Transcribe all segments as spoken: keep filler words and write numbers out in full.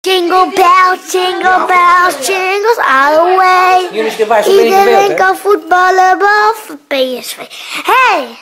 Jingle bells, jingle bells, jingles all the way. Iedereen kan voetballen behalve P S V. Hey!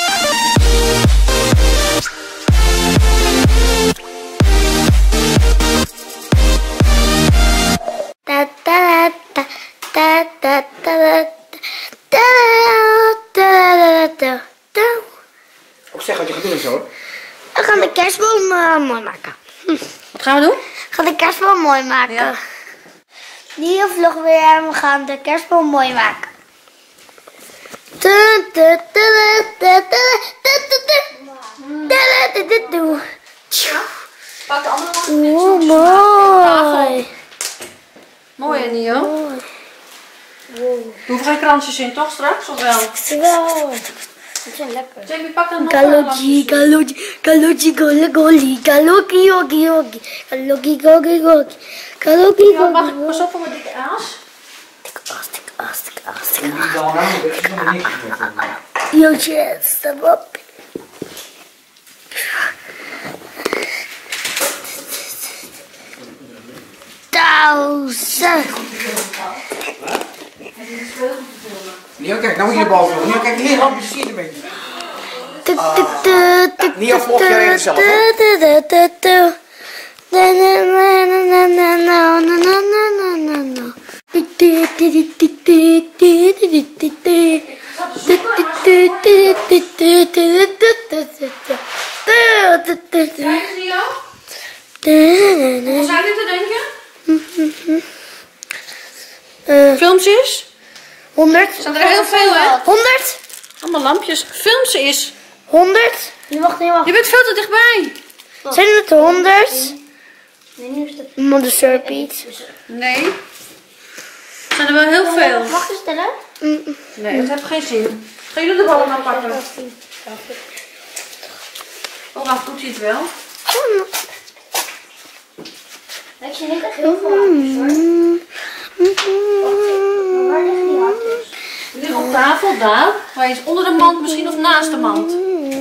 Da da da da da da da da da da. Ook zeg wat je gaat doen zo. We gaan de kerstboom uh, mooi maken. Hm. Wat gaan we doen? We gaan de kerstboom mooi maken. Ja. Nieuwe vlog weer en we gaan de kerstboom mooi maken. Pak de andere man. Oeh, mooi. Mooi, hè, Nio? Mooi. Er hoeven geen kransjes in, toch straks? Of wel? Wel. Dat zijn lekker. Jamie, pak dan nog een Galogi, lampjes. galogi, galogi, goli, goli, galogi, yogi, yogi, galogi, gogi, gogi, galogi, Ja, mag ik gogi. pas op voor mijn dikke aas? Tik as, tik as, tik as, tik as. Yo, shit, stop up. Duizend. Nio, kijk, nou moet je de bal doen. Nio, kijk, heel lampjes zie je een beetje. Nio, volg je regel zelf, hè? Kijk, Nio. Hoe zijn jullie te denken? Uh, Filmpjes? honderd. Zijn er heel veel, hè? honderd. Allemaal lampjes. Film ze eens. honderd. Nu wacht, nu wacht. Je bent veel te dichtbij. Zijn het honderd? Nee, nu is het... Mother Serpiet. Nee. Er zijn er wel heel veel. Mag je stellen? Nee, dat heeft geen zin. Gaan jullie de ballen maar pakken? Oh, wacht, doet hij het wel? Ik zie niet echt heel veel hartjes, hoor. Wacht, waar liggen die hartjes? Die liggen op tafel, daar. Hij is onder de mand misschien of naast de mand.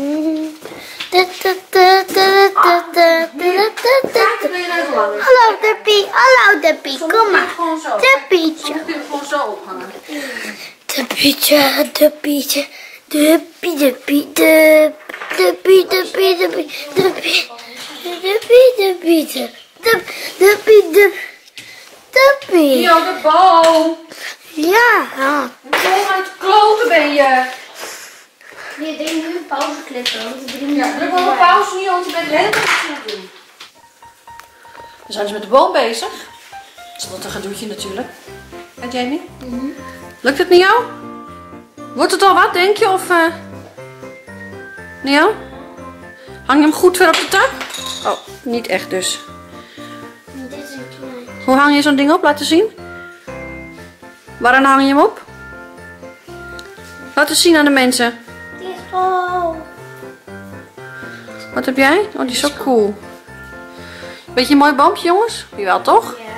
Kijk, dan ben je even langer. Hallo Deppie, hallo Deppie, kom maar. Gewoon zo. Deppietje. Soms kun je hem gewoon zo ophangen. Deppietje, Deppietje, Deppie, Deppie, Deppie, Deppie, Deppie, Deppie, Deppie, Deppie, Deppie, Deppie, Deppie, Deppie. Nio, de boom. Ja. Hoe aan het kloten ben je? Nee, druk nu een pauze klikken. Want de drie Ja, minuten druk wel een pauze, Nio, want je bent de hele tijd iets aan het doen. Dan zijn ze met de boom bezig. Dat is wat een gedoetje natuurlijk. En Jamie? Mm-hmm. Lukt het niet jou? Wordt het al wat, denk je? Of, uh... Nio? Hang je hem goed weer op de tak? Oh, niet echt dus. Dit is een klein. Hoe hang je zo'n ding op? Laten zien. Waaraan hang je hem op? Laat eens zien aan de mensen. Dit is oh. Wat heb jij? Oh, die is ook cool. Beetje een mooi boompje, jongens? Jawel, toch? Ja.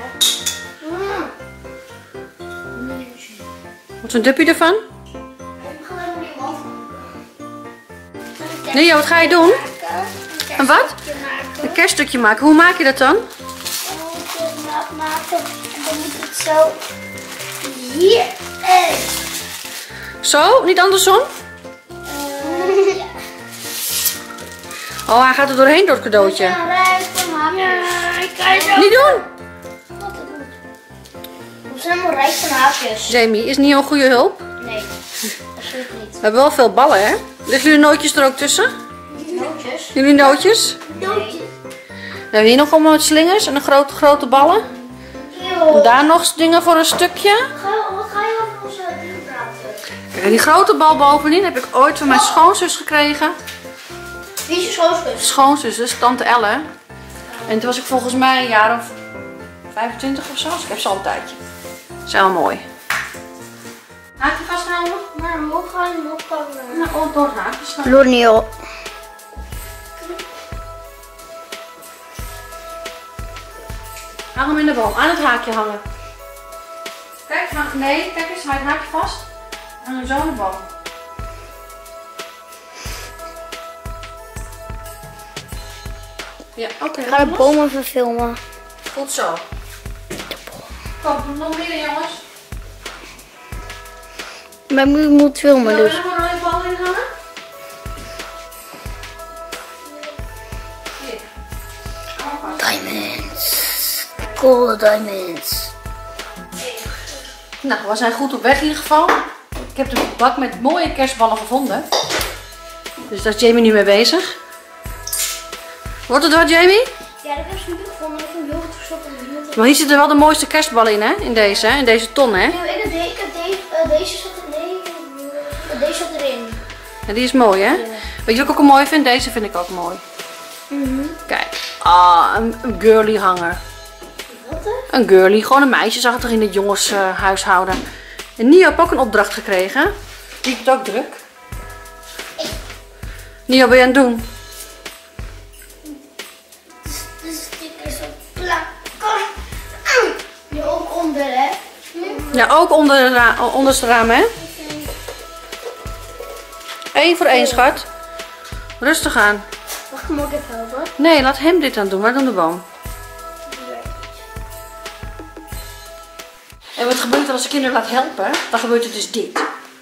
Wat is een duppie ervan? Ik ga even die wand. Nee, wat ga je doen? Een wat? Een kerststukje maken. Hoe maak je dat dan? Dan moet je het nat maken. En dan moet het zo hier. En. Zo? Niet andersom? Uh, ja. Oh, hij gaat er doorheen door het cadeautje. Ja, rijk van haakjes. Ik kan zo. Niet doen! Wat het moet. We zijn helemaal rijk van haakjes. Jamie, is niet een goede hulp? Nee, absoluut niet. We hebben wel veel ballen, hè? Liggen jullie nootjes er ook tussen? Nootjes. Jullie nootjes? Nootjes. We hebben hier nog allemaal wat slingers en een grote, grote ballen. Eeuw. En daar nog dingen voor een stukje. Ga- Wat ga je over onze ding praten? Kijk, en die grote bal bovenin heb ik ooit van mijn schoonzus gekregen. Wie is je schoonzus? Schoonzus, dus tante Elle. En toen was ik volgens mij een jaar of vijfentwintig of zo. Dus ik heb ze al een tijdje. Dat is heel mooi. Haakje vasthouden? Maar hoe ga je hem opvangen? Nou, oh, door het haakje staan. Lonio. Hang hem in de boom. Aan het haakje hangen. Kijk, hang, nee, kijk eens. Hou het haakje vast. Hang hem zo in de boom. Ja, oké. Ik ga de boom even filmen. Goed zo. Kom, nog meer jongens. Maar ik moet filmen Wil je dus. er nog een rode bal in hangen? Hier. Diamonds. Cool diamonds. Nou, we zijn goed op weg in ieder geval. Ik heb de bak met mooie kerstballen gevonden. Dus daar is Jamie nu mee bezig. Wordt het wat, Jamie? Ja, dat heb ik nu gevonden. Ik heb heel goed verstopt in de buurt. Maar hier zitten wel de mooiste kerstballen in, hè? In deze, hè? In deze ton, hè? Nee, maar ik heb, de, ik heb deze, uh, deze zat er, nee, uh, deze zat erin. Ja, die is mooi, hè? Ja. Weet je wat ik ook mooi vind? Deze vind ik ook mooi. Mhm. Kijk. Ah, een, een girly hanger. Wat hè? Een girly. Gewoon een meisje zag het er in het jongenshuishouden. Uh, en Nio heeft ook een opdracht gekregen. Die heeft het ook druk. Nio, wat ben je aan het doen? De stickers op plakken. Nu ook onder, hè? Ja, ook onder de ra onderste raam, hè? Eén voor één, schat. Rustig aan. Wacht, moet ik even helpen? Nee, laat hem dit aan doen. Waar dan de boom? En wat gebeurt er als de kinderen laat helpen? Dan gebeurt er dus dit.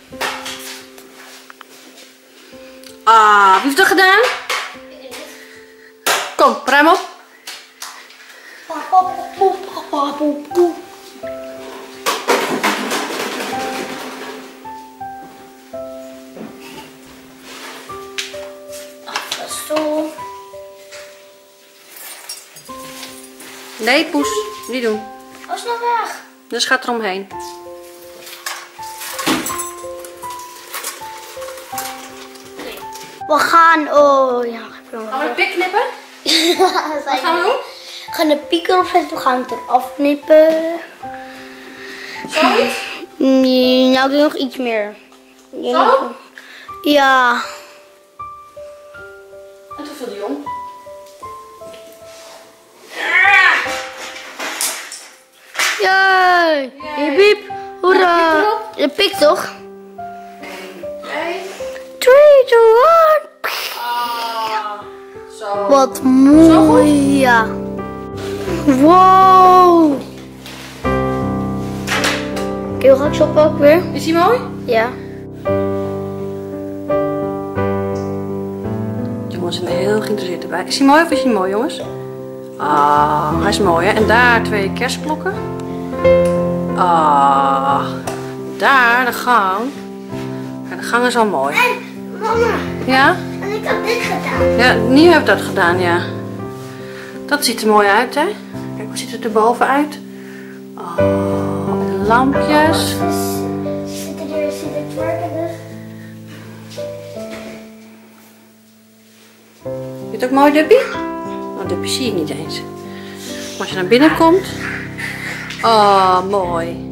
Ah, wie heeft dat gedaan? Kom, ruim op. Zo. Nee, poes. Niet doen. Oh, is nog weg. Dus gaat eromheen. We gaan, oh ja. Gaan we een pik knippen? Wat gaan we doen? We gaan de pieker opzetten, we gaan het eraf knippen. Zoiets? Nee, nou doe nog iets meer. Zo? Ja. En toen viel die om. Yay! Piep, piep. Hoera! De pik toch? Nee. drie, twee, één. Ah, zo. Wat mooi. Ja. Wow. Oké, hoe ga ik shoppen ook weer? Is die mooi? Ja. Jongens zijn heel geïnteresseerd erbij. Is die mooi of is die mooi, jongens? Ah, hij is mooi, hè? En daar twee kerstklokken. Ah, daar de gang. Ja, de gang is al mooi. En, mama, Ja? en ik heb dit gedaan. Ja, Nio heeft dat gedaan, ja. Dat ziet er mooi uit, hè? Kijk, hoe ziet het er bovenuit? Oh, en lampjes. Zitten er, zit er twerken dus. Vind je het ook mooi, Duppie? Oh, Duppie zie ik niet eens. Maar als je naar binnen komt. Oh, mooi.